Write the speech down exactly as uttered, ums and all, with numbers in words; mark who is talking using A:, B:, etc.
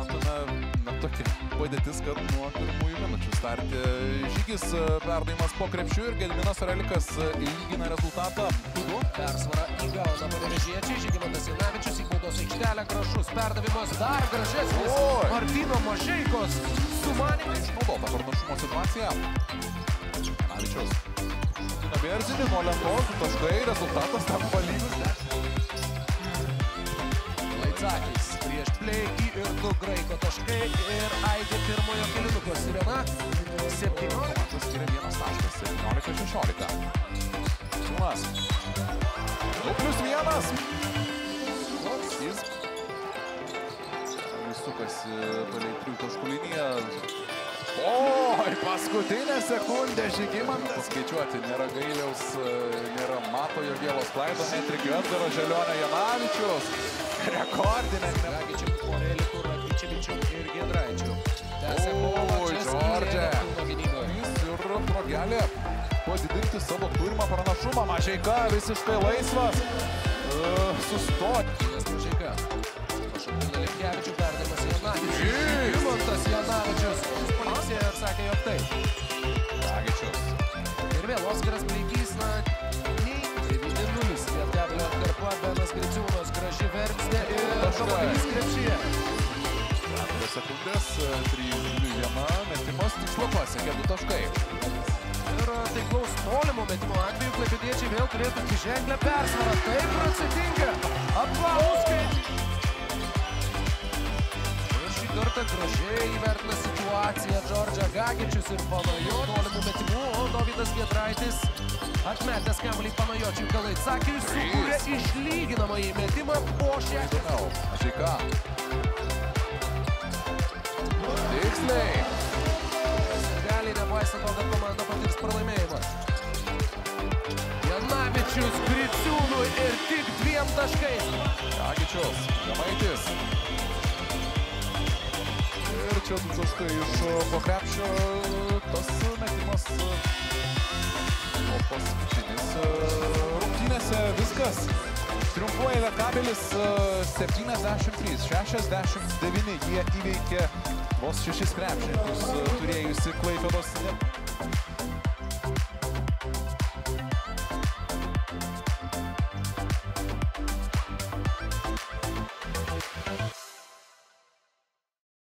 A: matome na, tokia padėtis, kad nuo pirmųjų minučių startė Žygis, perdavimas po krepšiu ir Gediminas Orelikas lygina rezultatą. Du.
B: Persvara įgauna panevėžiečiai, Žygimantas Janavičius į baudos aikštelę, gražus perdavimas, dar gražesnis Martyno Mažeikos sumanymai.
A: Išnaudota pranašumo situacija. Janavičius. Naberzinį nuo lentos, du taškai, rezultatas tampa lygus.
B: Laidzakis prieš Pleikį ir du Graiko taškai ir aidė pirmojo kelinuko sirena. septyniolika.
A: Skiria vienas taškas, septyniolika šešiolika. Siūlas. du plius vienas. Jis. Jis sukasi palei trijų taškų liniją. Oi, paskutinė sekundė Žygimantas. Skaičiuoti nėra Gailiaus, nėra Mato Jogėlos klaido, metrikį Edgaro Želionio Janavičius. Rekordinė.
B: Gagičių, Orelikų, Rakičevičių ir Giedraičių. Tęsia kovą čia skyrė Neptūno gynyboje.
A: Jis ir progelė padidinti savo turimą pranašumą. Mažeika visiškai laisvas. Uh, sustoti.
B: Nes Mažeika. Pašaukina Lefkevičių, perdavimas Janavičius. Žygimantas Janavičius. Jis paliksėjo ir sakė, jog taip.
A: Gagičius.
B: Ir vėl Oskaras Pleikys, na, nei devyni nulis. Lietkabelio atkarpa, Benas Griciūnas, graži verpstė ir Žalgiris krepšyje.
A: keturios sekundės, trys viena, metimas tikslo pasiekė du taškai.
B: Ir taiklaus tolimo metimo atveju klaipėdiečiai vėl turėtų dviženklę persvarą. Taip atsitinka. Apvalūs skaičiai. Ir šį kartą gražiai įvertina situaciją Džordžia Gagičius ir Panajo tolimų metimų, o Dovydas Giedraitis atmetęs kamuolį Panajočiui Kalaidzakijui sukūrė išlyginamąjį metimą po šešiasdešimt.
A: Mažeika. Tiksliai.
B: Sirgaliai nepaisant to, kad komanda patirs pralaimėjimą. Janavičius Griciūnui ir tik dviem taškais.
A: Gagičius, Žemaitis. Ir čia du taškai iš po krepšio. Tas metimas o paskutinis rungtynėse viskas. Triumfuoja Lietkabelis septyniasdešimt trys šešiasdešimt devyni. Jie įveikė vos šešis krepšininkus turėjusi Klaipėdos.